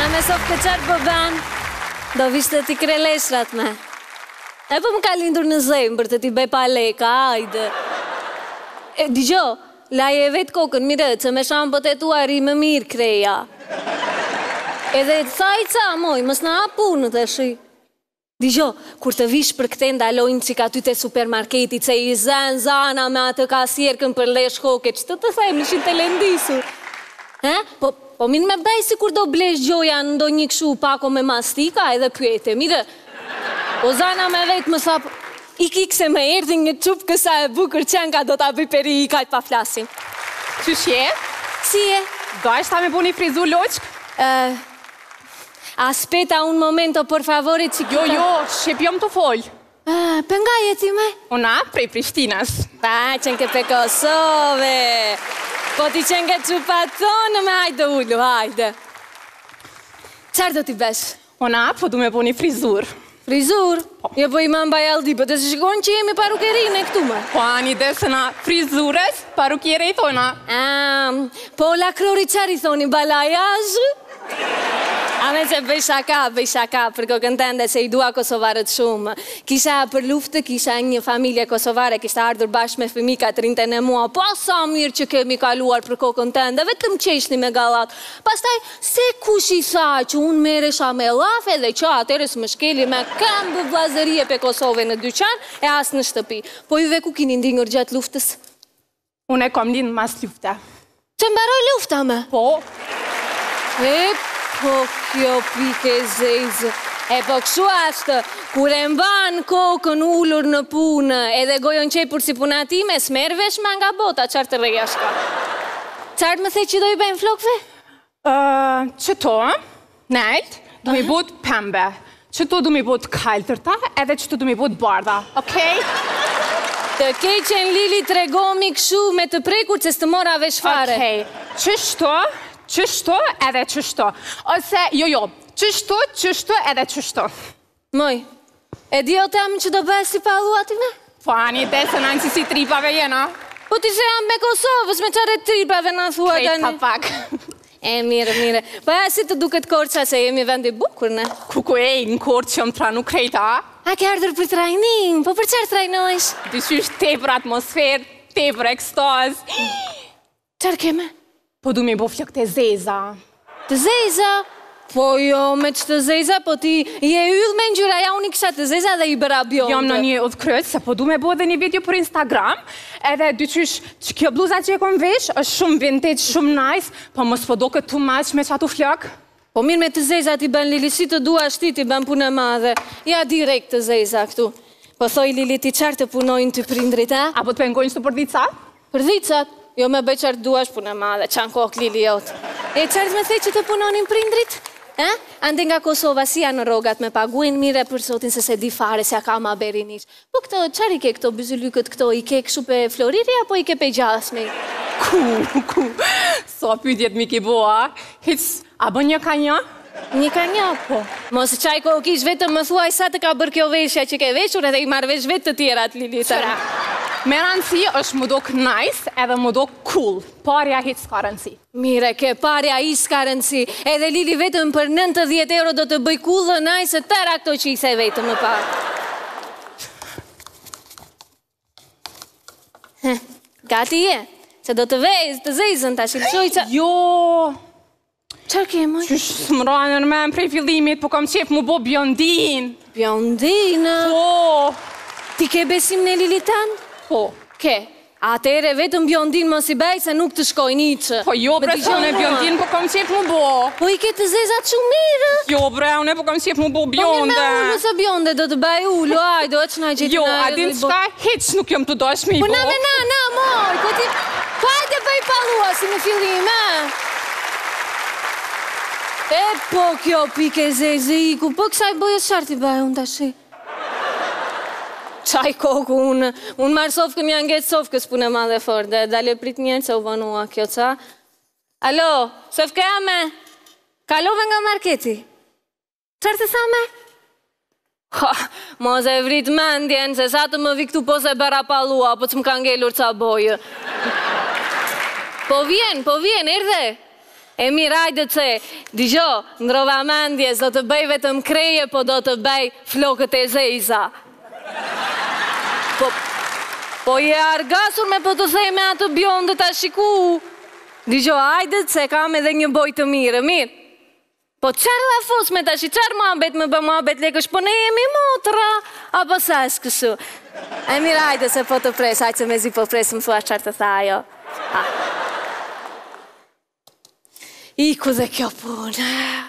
me Sofka qarë po ban, do vishte t'i kreleshrat me. E po më ka lindur në zemë për të t'i bëj pa leka, ajde. Digjo, laje vetë kokën, mire, që me shampot e tua ri më mirë kreja. Edhe ca i ca, moj, mës në apunë të shi. Digjo, kur të vish për këte ndalojnë që ka ty të supermarketit, që i zana me atë kasjerkën për lesh koke, që të thejmë, nëshin të lendisur. Po minë me bej si kur do blesh gjoja në do një këshu pako me mastika edhe pyete, mire, o zana me vetë më thapë, ik se me erdi një qupë kësa e bukër qenka do t'a bëj peri i kajt pa flasin. Qysh je? Si e? Do është ta me bu një frizur loqk? Aspeta un momento, por favore, chiquita. Jo, shqip jom të folj. Për nga jeti me? Una, prej Prishtinas. Pa, qenë ke pe Kosove. Po ti qenë ke qupatonë me hajde ullu, hajde. Qarë do t'i besh? Una, po du me bu një frizur. Frizur? Jo, po i ma mbaj aldi, po të se shikon që jemi parukerinë e këtu me. Po ani desëna frizures, parukjere i thona. Po la krori qari thoni, balajazh? Ame që bëj shaka, për kokën tende se i dua kosovarët shumë. Kisha për luftë, kisha një familje kosovare, kishta ardhur bashkë me fëmi 4 e mua, pa sa mirë që kemi kaluar për kokën tende, vetëm qeshni me gallat. Pastaj, se kush i tha që unë meresha me lafe dhe që atërës më shkeli me këmbë vlazërie pe Kosove në dyqan e as në shtëpi. Po juve ku kini ndingur gjatë luftës? Unë e kom linë mas lufta. Që mbaroj lufta me? Po. Po kjo pike zezë, po këshu ashtë, kur e mban kokën ullur në punë, edhe gojon qepur si punatime, s'merë vesh ma nga bota, qartë të reja shka. Qartë më thej që do i bëjmë flokve? Qëto, nejt, du mi bot pembe, qëto du mi bot kaltërta, edhe qëto du mi bot barda, okej? Të keqen Lili tregomi këshu me të prekur që s'të mora vesh fare. Okej, qështo edhe qështo. Ose, jo, qështo edhe qështo. Moj, e di o temë që do bëhe si palu atime? Po, ani, desën anë si tripave jena. Po ti se jam me Kosovës, me qare tripave në thua tani. Krejt pak. Mire. Po e si të duket Korça se jemi vendi bukur, ne? Kuku në Korçë që më tranu krejta. A ke ardhur për trajnim, po për qërë trajnojsh? Dyqysh tepër atmosferë, tepër ekstaz. Qërë keme? Po du mi bo flok të zeza. Të zeza? Po jo, me që të zeza, po ti je yllë me njëra, ja unë i kësha të zeza dhe i bëra bjonde. Jam në një udhkryt, se po du me bo dhe një video për Instagram, edhe dyqysh që kjo bluza që e kom vesh, është shumë vintage, shumë nice, po mos po do këtë too much me qatu flok. Po mirë me të zeza ti bën Lili, si të dua shti ti bën punë madhe. Ja direkt të zeza këtu. Po thoj Lili ti qartë të punojnë të prindrit, a? Apo të pengojnë së përdicat? Përdicat? Jo me bëj qartë duash punë madhe, qanë kokë Lili jotë. E qartë me thej që të punonin prindrit? Ande nga Kosova si janë rrogat me paguin mire për sotin se se di fare se a ka ma beri nish. Po këto, qari ke këto bizulykët këto, i ke këshu pe Floriri apo i ke pe Gjasmi? Ku, so pytjet mi ki bo, a? Hic, a bë një ka një? Një ka një, po. Mos qaj ko kish vetëm më thuaj sa të ka bërë kjo veshja që ke veshur edhe i marrë vesh vetë të tjerat, Lili. Qëra, me rëndësi është më dok nice edhe më dok cool. Parja hit s'ka rëndësi. Mire, ke parja i s'ka rëndësi. Edhe Lili vetëm për 90 euro do të bëj cool dhe nice e tëra këto që i se vetëm më parë. Gati je, se do të vejz, të zezën të shilqoj që... Jo... Qërë kemoj? Qysh s'mërojnë në men prej fillimit, po kam qef mu bo bjondin. Bjondinë? Po. Ti ke besim në Lili tanë? Po. Ke? Atere vetëm bjondin mos i bej se nuk të shkoj një që. Po jo bre, se unë e bjondin, po kam qef mu bo. Po i ke të zezat shumë mirë. Jo bre, unë e po kam qef mu bo bjonde. Po një me ullu se bjonde do të bej ullu, ajdo, e që na gjithë jo, a din qka, hiq nuk jom të dosh mi bo. Po na me na, moj, po ti, po ajde bëj palua si në fillim, E po kjo pike zezë iku, po kësaj bëjës qarti bëj unë të shi. Qaj koku unë marë Sofkë mja ngetë Sofkës punë e madhe fort, dhe dalje prit njerë që u banua kjo ca. Alo, Sofkë jame, kalove nga marketi. Qartë të sa me? Mos e vrit mendjen, se sa të më vi këtu po se bëra palua, po që më ka ngellur ca bojë. Po vjen, erdhe. E mirë, hajde që, digjo, ndrova mendje, do të bëj vetëm kreje, po do të bëj flokët e zeza. Po je argasur me po të thej me atë bjondë të shiku. Digjo, hajde që kam edhe një boj të mirë. Po qërë dhe fos me tashi, qërë muhabet me bë muhabet lekësh, po ne jemi motra, apo sa është kështu. E mirë, hajde se po të pres, hajde se me zi po pres, më thua qërë të thajo. Iku dhe kjo punë.